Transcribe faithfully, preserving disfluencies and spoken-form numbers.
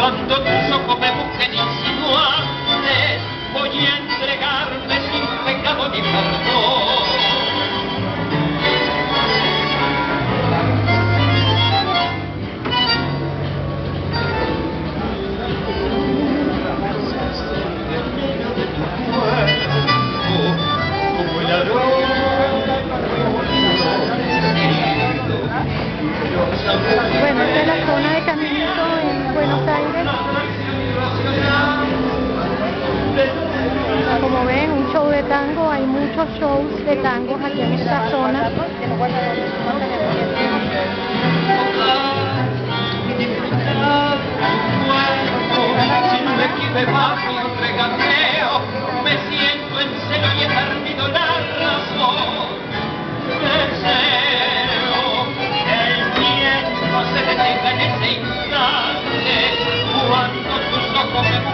Cuando tus ojos me busquen insinuantes, voy a entregarme sin pecado ni perdón. Como el aroma Bueno, esta es la zona de Caminito en Buenos Aires. Como ven, un show de tango, hay muchos shows de tangos aquí en esta zona. me siento en celo y he perdido la razón. Deseo que el tiempo se detenga en ese instante cuando tus ojos me